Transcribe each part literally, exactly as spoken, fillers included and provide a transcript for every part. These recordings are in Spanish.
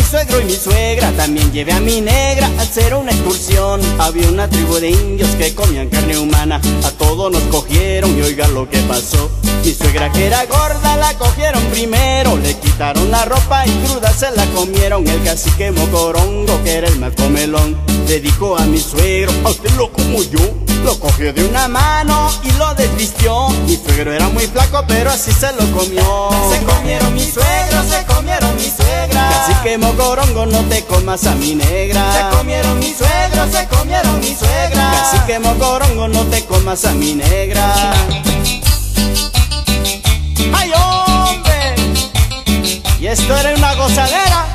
suegro y mi suegra, también llevé a mi negra a hacer una excursión. Había una tribu de indios que comían carne humana, a todos nos cogieron y oigan lo que pasó. Mi suegra que era gorda la cogieron primero, le quitaron la ropa y cruda se la comieron. El cacique Mocorongo, que era el más comelón, le dijo a mi suegro: a usted lo como yo. Lo cogió de una mano y lo desvistió. Mi suegro era muy flaco pero así se lo comió. Se comieron mi suegro, se comieron mi suegra. Cacique Mocorongo, no te comas a mi negra. Se comieron mi suegro, se comieron mi suegra. Cacique Mocorongo, no te comas a mi negra. ¡Ay, hombre! Y esto era una gozadera.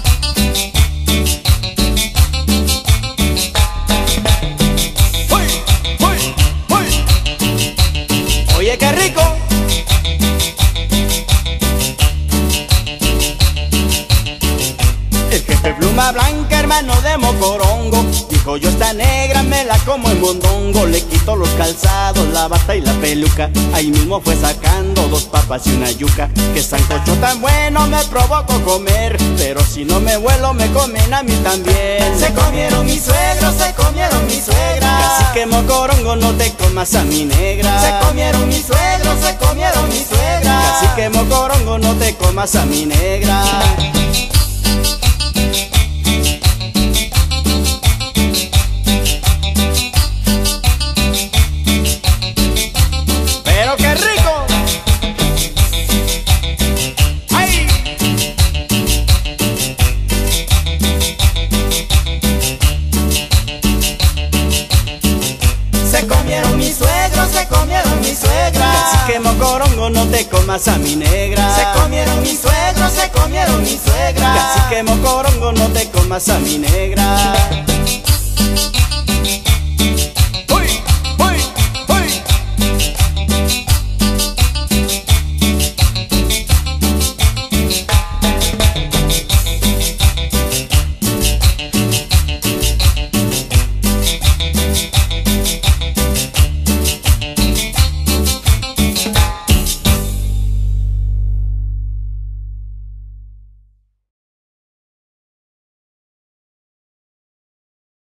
Oye, qué rico. El jefe Pluma Blanca, hermano de Mocorongo, dijo: yo esta negra me la como en mondongo. Le quito los calzados, la bata y la peluca. Ahí mismo fue sacando dos papas y una yuca. Que sancocho tan bueno me provocó comer, pero si no me vuelo me comen a mí también. Se comieron mi suegro, se comieron mi suegra. Cacique Mocorongo, no te comas a mi negra. Se comieron mi suegro, se comieron mi suegra. Cacique Mocorongo, no te comas a mi negra. Pero qué rico. ¡Ay! Se comieron mi suegro, se comieron mi suegra. Cacique Mocorongo, no te comas a mi negra. Se comieron mi suegro, se comieron mi suegra. Cacique Mocorongo, no te comas a mi negra.